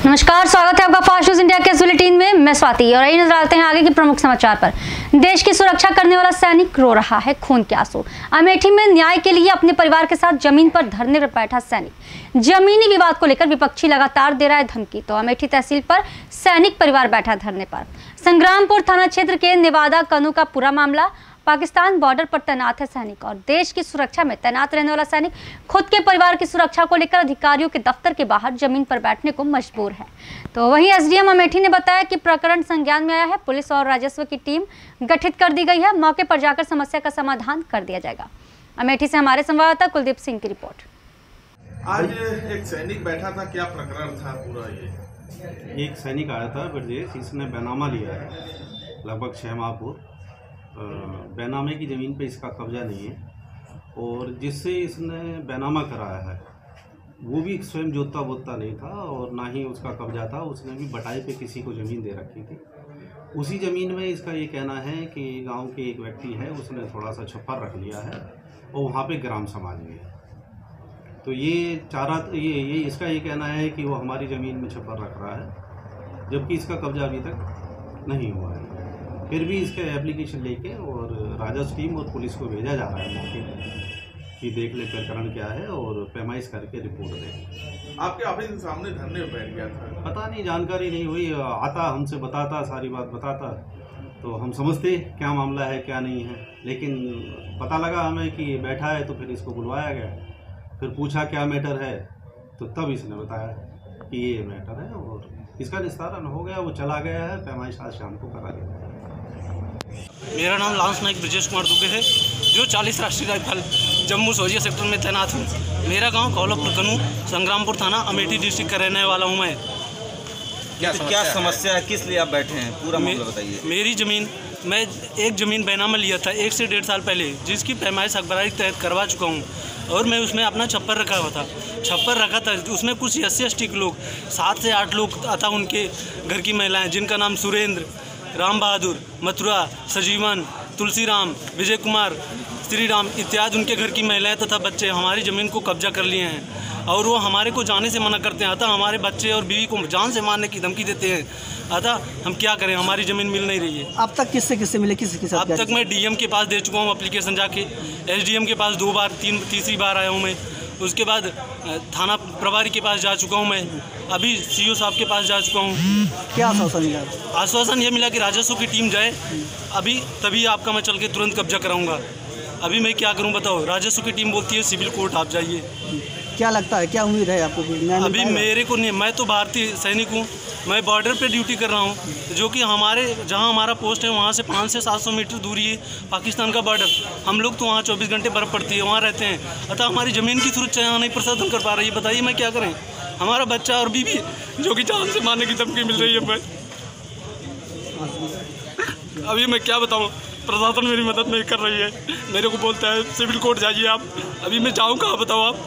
नमस्कार, स्वागत है आपका फास्ट न्यूज इंडिया के बुलेटिन में। मैं स्वाति और आइए नजर डालते हैं आगे के प्रमुख समाचार पर। देश की सुरक्षा करने वाला सैनिक रो रहा है खून के आंसू। अमेठी में न्याय के लिए अपने परिवार के साथ जमीन पर धरने पर बैठा सैनिक। जमीनी विवाद को लेकर विपक्षी लगातार दे रहा है धमकी, तो अमेठी तहसील पर सैनिक परिवार बैठा धरने पर। संग्रामपुर थाना क्षेत्र के नेवादा कनू का पूरा मामला। पाकिस्तान बॉर्डर पर तैनात है सैनिक और देश की सुरक्षा में तैनात रहने वाला सैनिक खुद के परिवार की सुरक्षा को लेकर अधिकारियों के दफ्तर के बाहर जमीन पर बैठने को मजबूर है। तो वहीं एसडीएम अमेठी ने बताया कि प्रकरण संज्ञान में आया है। पुलिस और राजस्व की टीम गठित कर दी गई है। मौके पर जाकर समस्या का समाधान कर दिया जाएगा। अमेठी से हमारे संवाददाता कुलदीप सिंह की रिपोर्ट। आज एक सैनिक बैठा था, क्या प्रकरण था पूरा? ये एक सैनिक आया था ब्रजेश, इसने बैनामा लिया है लगभग 6 माह पूर्व। बैनामे की ज़मीन पे इसका कब्जा नहीं है और जिससे इसने बैनामा कराया है वो भी स्वयं जोतता बोतता नहीं था और ना ही उसका कब्जा था। उसने भी बटाई पे किसी को ज़मीन दे रखी थी। उसी ज़मीन में इसका ये कहना है कि गांव के एक व्यक्ति है, उसने थोड़ा सा छप्पर रख लिया है और वहाँ पे ग्राम समाज भी है। तो ये इसका ये कहना है कि वो हमारी ज़मीन में छप्पर रख रहा है, जबकि इसका कब्जा अभी तक नहीं हुआ है। फिर भी इसका एप्लीकेशन लेके और राजस्व टीम और पुलिस को भेजा जा रहा है मौके पर कि देख ले प्रकरण क्या है और पैमाइश करके रिपोर्ट दें। आपके ऑफिस के सामने धरने पर बैठ गया था? पता नहीं, जानकारी नहीं हुई। आता हमसे बताता, सारी बात बताता तो हम समझते क्या मामला है क्या नहीं है, लेकिन पता लगा हमें कि बैठा है तो फिर इसको बुलवाया गया। फिर पूछा क्या मैटर है, तो तब इसने बताया कि ये मैटर है और इसका निस्तारण हो गया। वो चला गया है, पैमाइश आज शाम को करा गया। मेरा नाम लांस नाइक ब्रजेश कुमार दुबे है, जो 40 राष्ट्रीय राइफल जम्मू सोजिया सेक्टर में तैनात हूँ। मेरा गांव कौलपुर कनू, संग्रामपुर थाना, अमेठी डिस्ट्रिक्ट का रहने वाला हूँ मैं। क्या समस्या है, किस लिए आप बैठे हैं, पूरा मामला बताइए। मेरी ज़मीन, मैं एक ज़मीन बैनामा लिया था 1 से 1.5 साल पहले, जिसकी पैमाइश अखबारी के तहत करवा चुका हूँ और मैं उसमें अपना छप्पर रखा हुआ था। छप्पर रखा था, उसमें कुछ 80 लोग, 7 से 8 लोग अतः उनके घर की महिलाएँ, जिनका नाम सुरेंद्र, राम बहादुर, मथुरा, सजीवन, तुलसीराम, विजय कुमार, श्री राम इत्यादि उनके घर की महिलाएं तथा बच्चे हमारी ज़मीन को कब्जा कर लिए हैं और वो हमारे को जाने से मना करते हैं। अतः हमारे बच्चे और बीवी को जान से मारने की धमकी देते हैं। अतः हम क्या करें, हमारी ज़मीन मिल नहीं रही है। अब तक किससे मिले, किसके साथ? अब तक मैं डीएम के पास दे चुका हूँ एप्लीकेशन जाके, एसडीएम के पास 2 बार, तीसरी बार आया हूँ मैं। उसके बाद थाना प्रभारी के पास जा चुका हूँ मैं, अभी सीओ साहब के पास जा चुका हूँ। क्या आश्वासन मिला? आश्वासन ये मिला कि राजस्व की टीम जाए अभी, तभी आपका मैं चल के तुरंत कब्जा कराऊंगा। अभी मैं क्या करूं बताओ? राजस्व की टीम बोलती है सिविल कोर्ट आप जाइए। क्या लगता है, क्या उम्मीद है आपको? अभी मेरे को नहीं, मैं तो भारतीय सैनिक हूँ, मैं बॉर्डर पे ड्यूटी कर रहा हूँ, जो कि जहाँ हमारा पोस्ट है वहाँ से 500 से 700 मीटर दूरी है पाकिस्तान का बॉर्डर। हम लोग तो वहाँ 24 घंटे बर्फ़ पड़ती है, वहाँ रहते हैं। अतः हमारी ज़मीन की सुरक्षा यहाँ नहीं प्रशासन कर पा रही है। बताइए मैं क्या करें? हमारा बच्चा और बीवी जो कि जान से मारने की धमकी मिल रही है। मैं अभी मैं क्या बताऊँ, प्रशासन मेरी मदद नहीं कर रही है। मेरे को बोलता है सिविल कोर्ट जाइए आप, अभी मैं जाऊँ कहाँ बताओ आप?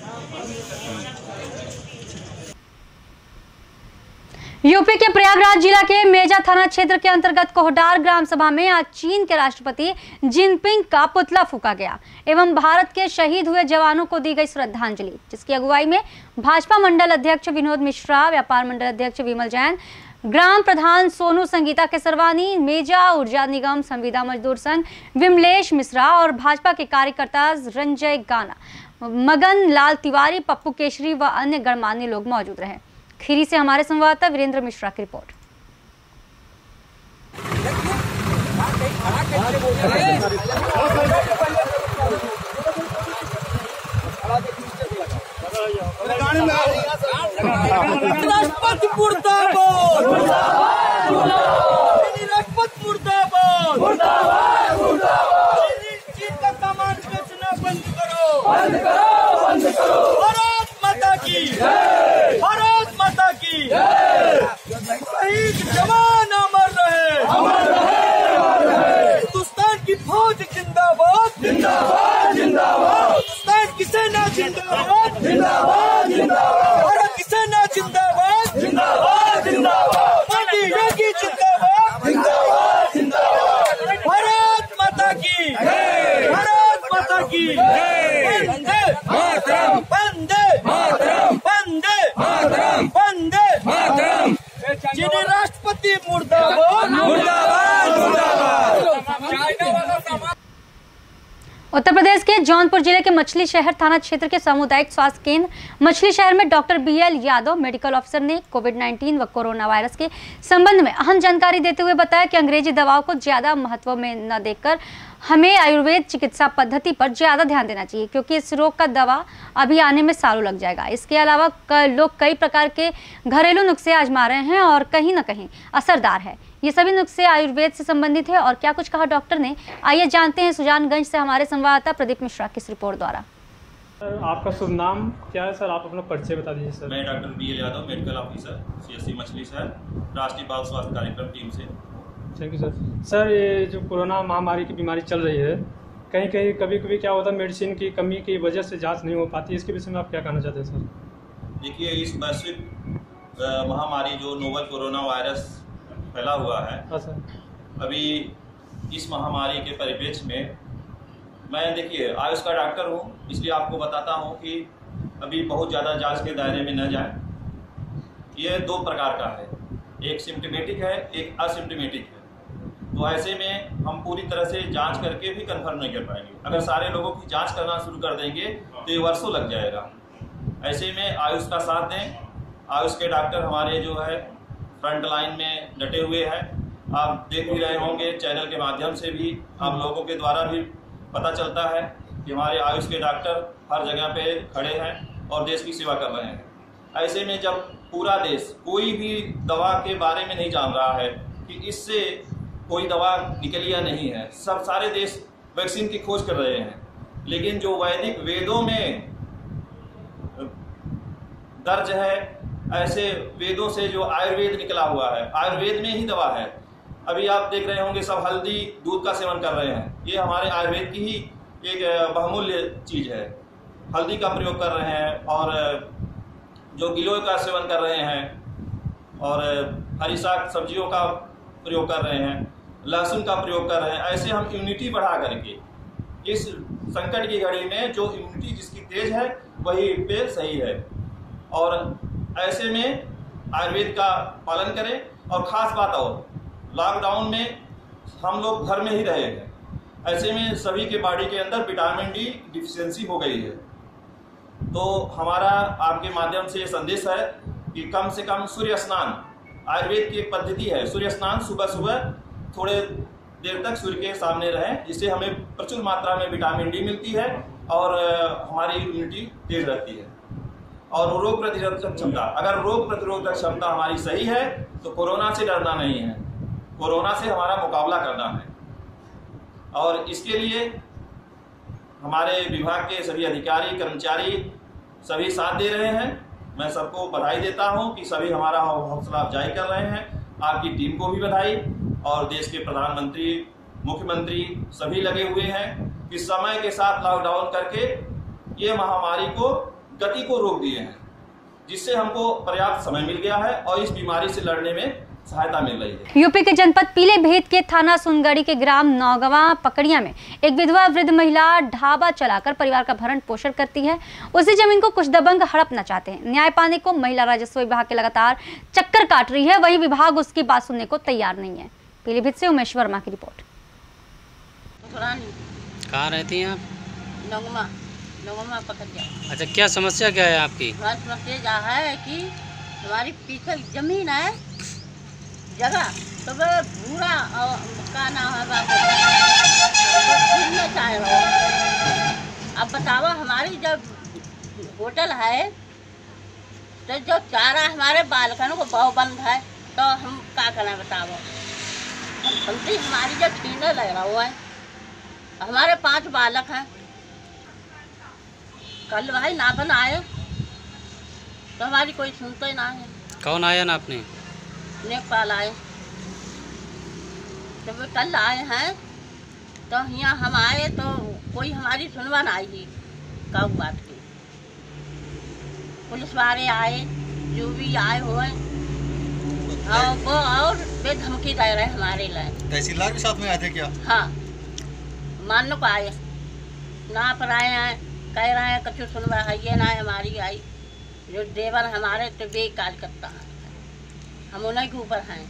यूपी के प्रयागराज जिला के मेजा थाना क्षेत्र के अंतर्गत कोहडार ग्राम सभा में आज चीन के राष्ट्रपति जिनपिंग का पुतला फूंका गया एवं भारत के शहीद हुए जवानों को दी गई श्रद्धांजलि, जिसकी अगुवाई में भाजपा मंडल अध्यक्ष विनोद मिश्रा, व्यापार मंडल अध्यक्ष विमल जैन, ग्राम प्रधान सोनू संगीता केसरवानी, मेजा ऊर्जा निगम संविदा मजदूर संघ विमलेश मिश्रा और भाजपा के कार्यकर्ता रंजय गाना, मगन लाल तिवारी, पप्पू केशरी व अन्य गणमान्य लोग मौजूद रहे। खीरी से हमारे संवाददाता वीरेंद्र मिश्रा की रिपोर्ट। राष्ट्रपति मुर्दाबाद, राष्ट्रपति मुर्दाबाद, चीन का सामान बेचना बंद करो, बंद करो, बंद करो। भारत माता की, भारत माता की। शहीद जवान अमर रहे, अमर रहे। हिंदुस्तान की फौज जिंदाबाद, जिंदाबाद, जिंदाबाद। हिंदुस्तान की सेना जिंदाबाद, जिंदाबाद, जिंदाबाद। भारत की सेना जिंदाबाद, जिंदाबाद, जिंदाबाद। मोदी योगी जिंदाबाद, जिंदाबाद, जिंदाबाद। भारत माता की, भारत माता की। वंदे मातरम, वंदे मातरम, वंदे मातरम, वंदे मातरम। जौनपुर जिले के मछली शहर थाना क्षेत्र के सामुदायिक स्वास्थ्य केंद्र मछली शहर में doctor BL Yadav medical officer ने कोविड-19 व कोरोना वायरस के संबंध में अहम जानकारी देते हुए बताया कि अंग्रेजी दवाओं को ज्यादा महत्व में न देकर हमें आयुर्वेद चिकित्सा पद्धति पर ज्यादा ध्यान देना चाहिए, क्योंकि इस रोग का दवा अभी आने में सालों लग जाएगा। इसके अलावा लोग कई प्रकार के घरेलू नुस्खे आजमा रहे हैं और कहीं ना कहीं असरदार है। ये सभी नुस्खे आयुर्वेद से संबंधित है। और क्या कुछ कहा डॉक्टर ने, आइए जानते हैं सुजानगंज से हमारे संवाददाता प्रदीप मिश्रा की इस रिपोर्ट द्वारा। सर, आपका शुभ नाम क्या है सर? आप अपना परिचय बता दीजिए सर। मैं doctor BL Yadav medical officer CSC Machhli शहर राष्ट्रीय बाल स्वास्थ्य कार्यक्रम टीम से। Thank you sir. सर, ये जो कोरोना महामारी की बीमारी चल रही है, कहीं कहीं कभी कभी क्या होता है मेडिसिन की कमी की वजह से जांच नहीं हो पाती, इसके विषय में आप क्या कहना चाहते हैं सर? देखिए, इस वैश्विक महामारी जो नोवल कोरोना वायरस फैला हुआ है, हाँ सर, अभी इस महामारी के परिप्रेक्ष्य में मैं देखिए आयुष का डॉक्टर हूँ, इसलिए आपको बताता हूँ कि अभी बहुत ज़्यादा जांच के दायरे में न जाए। ये दो प्रकार का है, एक सिम्टोमेटिक है, एक असिम्टोमेटिक है। तो ऐसे में हम पूरी तरह से जांच करके भी कंफर्म नहीं कर पाएंगे। अगर सारे लोगों की जांच करना शुरू कर देंगे तो ये वर्षों लग जाएगा। ऐसे में आयुष का साथ दें। आयुष के डॉक्टर हमारे जो है फ्रंट लाइन में डटे हुए हैं। आप देख भी रहे होंगे चैनल के माध्यम से भी, आप लोगों के द्वारा भी पता चलता है कि हमारे आयुष के डॉक्टर हर जगह पे खड़े हैं और देश की सेवा कर रहे हैं। ऐसे में जब पूरा देश कोई भी दवा के बारे में नहीं जान रहा है कि इससे कोई दवा निकली या नहीं है, सारे देश वैक्सीन की खोज कर रहे हैं, लेकिन जो वैदिक वेदों में दर्ज है, ऐसे वेदों से जो आयुर्वेद निकला हुआ है, आयुर्वेद में ही दवा है। अभी आप देख रहे होंगे सब हल्दी दूध का सेवन कर रहे हैं, ये हमारे आयुर्वेद की ही एक बहुमूल्य चीज़ है। हल्दी का प्रयोग कर रहे हैं और जो गिलोय का सेवन कर रहे हैं और हरी साग सब्जियों का प्रयोग कर रहे हैं, लहसुन का प्रयोग कर रहे हैं। ऐसे हम इम्यूनिटी बढ़ा करके इस संकट की घड़ी में जो इम्यूनिटी जिसकी तेज है वही पे सही है। और ऐसे में आयुर्वेद का पालन करें। और ख़ास बात और लॉकडाउन में हम लोग घर में ही रहे हैं, ऐसे में सभी के बॉडी के अंदर विटामिन D डिफिशियंसी हो गई है। तो हमारा आपके माध्यम से ये संदेश है कि कम से कम सूर्य स्नान, आयुर्वेद की एक पद्धति है, सूर्य स्नान सुबह सुबह थोड़े देर तक सूर्य के सामने रहें, जिससे हमें प्रचुर मात्रा में विटामिन D मिलती है और हमारी इम्यूनिटी तेज रहती है। और रोग प्रतिरोधक क्षमता, अगर रोग प्रतिरोधक क्षमता हमारी सही है तो कोरोना से डरना नहीं है, कोरोना से हमारा मुकाबला करना है। और इसके लिए हमारे विभाग के सभी अधिकारी कर्मचारी सभी साथ दे रहे हैं। मैं सबको बधाई देता हूं कि सभी हमारा हौसला अफजाई कर रहे हैं। आपकी टीम को भी बधाई। और देश के प्रधानमंत्री, मुख्यमंत्री सभी लगे हुए हैं कि समय के साथ लॉकडाउन करके ये महामारी को गति को रोक दिए हैं, जिससे हमको पर्याप्त समय मिल गया है और इस बीमारी से लड़ने में सहायता मिल रही है। यूपी के जनपद पीलीभीत के थाना सुनगढ़ी के ग्राम नौगवा पकड़िया में एक विधवा वृद्ध महिला ढाबा चलाकर परिवार का भरण पोषण करती है। उसी जमीन को कुछ दबंग हड़पना चाहते हैं। न्याय पाने को महिला राजस्व विभाग के लगातार चक्कर काट रही है, वही विभाग उसकी बात सुनने को तैयार नहीं है। पीलीभीत से उमेश वर्मा की रिपोर्ट। कहाँ रहती हैं आप? नौगवा पकड़िया। अच्छा, क्या समस्या क्या है आपकी? हमारी समस्या यह है कि हमारी पीछे जमीन है, जगह तो वह भूरा का नाम है, चाहे रहो। अब बताओ, हमारी जब होटल है तो जो चारा हमारे बालकनों को बहु बंद है, तो हम क्या करें बताओ। हमारी जब छीने लग रहा है, हमारे 5 बालक हैं। कल भाई नापन आए तो हमारी कोई सुनते ना है। कौन आया ना आपने? नेपाल आए, जब वे कल आए हैं तो यहाँ हम आए तो कोई हमारी सुनवा ना आई काऊ बात की। पुलिस वाले आए, जो भी आए हुए वो और वे धमकी दे रहे हमारे लिए। तहसीलदार भी साथ में आए थे क्या? हाँ, मानने को आए, ना पर आए हैं, कह रहे हैं कुछ सुनवा है ये ना हमारी आई। जो देवर हमारे तो बेकार करता है, हम उन्हीं के ऊपर हैं।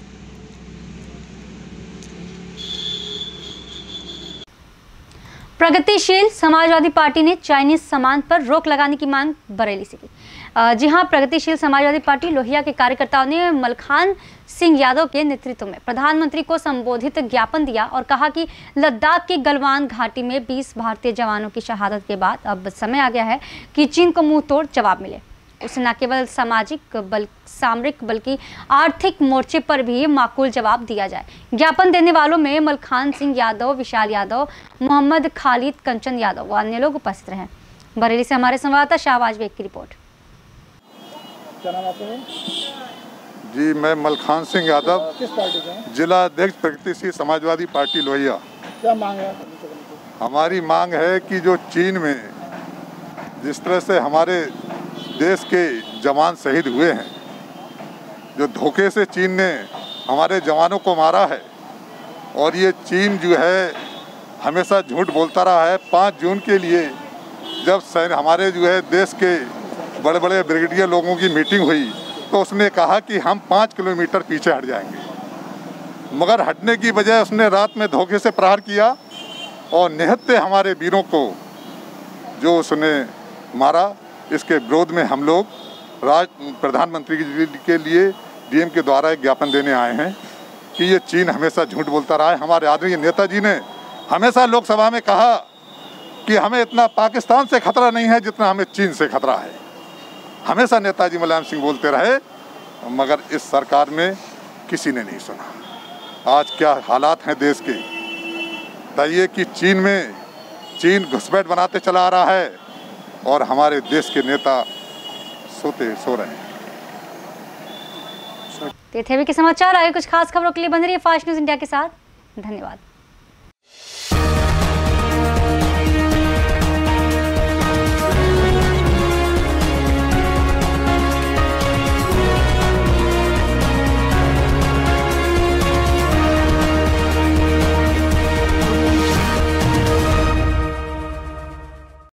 प्रगतिशील समाजवादी पार्टी ने चाइनीज सामान पर रोक लगाने की मांग बरेली से की। जी हां, प्रगतिशील समाजवादी पार्टी लोहिया के कार्यकर्ताओं ने मलखान सिंह यादव के नेतृत्व में प्रधानमंत्री को संबोधित ज्ञापन दिया और कहा कि लद्दाख की गलवान घाटी में 20 भारतीय जवानों की शहादत के बाद अब समय आ गया है कि चीन को मुंह तोड़ जवाब मिले। उसे न केवल सामरिक बल्कि आर्थिक मोर्चे पर भी माकूल जवाब दिया जाए। ज्ञापन देने वालों में मलखान सिंह यादव, विशाल यादव, मोहम्मद खालिद, कंचन यादव व अन्य लोग उपस्थित रहे। बरेली से हमारे संवाददाता शाहबाज बेग की रिपोर्ट। क्या नाम आपका? जी, मैं मलखान सिंह यादव, किस पार्टी के? जिला अध्यक्ष प्रगतिशील समाजवादी पार्टी लोहिया। क्या मांग है? हमारी मांग है कि जो चीन में जिस तरह से हमारे देश के जवान शहीद हुए हैं, जो धोखे से चीन ने हमारे जवानों को मारा है, और ये चीन जो है हमेशा झूठ बोलता रहा है। 5 जून के लिए जब हमारे जो है देश के बड़े बड़े ब्रिगेडियर लोगों की मीटिंग हुई तो उसने कहा कि हम 5 किलोमीटर पीछे हट जाएंगे, मगर हटने की बजाय उसने रात में धोखे से प्रहार किया और निहत्थे हमारे वीरों को जो उसने मारा। इसके विरोध में हम लोग प्रधानमंत्री के लिए डीएम के द्वारा एक ज्ञापन देने आए हैं कि ये चीन हमेशा झूठ बोलता रहा है। हमारे आदरणीय नेताजी ने हमेशा लोकसभा में कहा कि हमें इतना पाकिस्तान से खतरा नहीं है जितना हमें चीन से खतरा है। हमेशा नेताजी मुलायम सिंह बोलते रहे, मगर इस सरकार में किसी ने नहीं सुना। आज क्या हालात हैं देश के, बताइए कि चीन घुसपैठ बनाते चला आ रहा है और हमारे देश के नेता सो रहे हैं। थे के समाचार। आगे कुछ खास खबरों के लिए बने रहिए फास्ट न्यूज़ इंडिया के साथ। धन्यवाद।